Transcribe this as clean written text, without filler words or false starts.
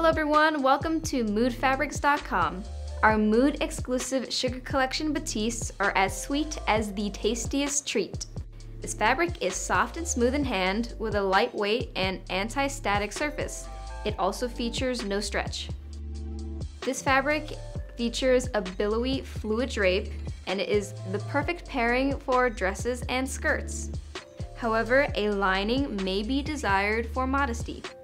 Hello everyone, welcome to moodfabrics.com. Our Mood exclusive sugar collection batistes are as sweet as the tastiest treat. This fabric is soft and smooth in hand with a lightweight and anti-static surface. It also features no stretch. This fabric features a billowy fluid drape and it is the perfect pairing for dresses and skirts. However, a lining may be desired for modesty.